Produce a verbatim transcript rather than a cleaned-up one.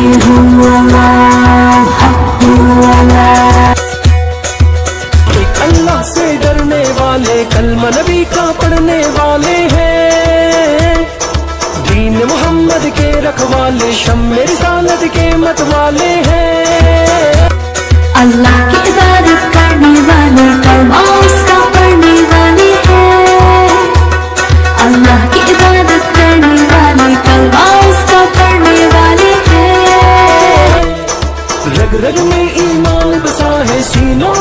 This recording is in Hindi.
एक अल्लाह से डरने वाले, कलमा नबी का पढ़ने वाले हैं, दीन मोहम्मद के रखवाले, शम्मे रिसालत के मत वाले हैं। अल्लाह की इबादत करने वाले, कलमा उसका पढ़ने वाले हैं। अल्लाह की इबादत करने वाले, कलमा उसका पढ़ने वाले हैं। रग रग में ईमान बसा है, सीनों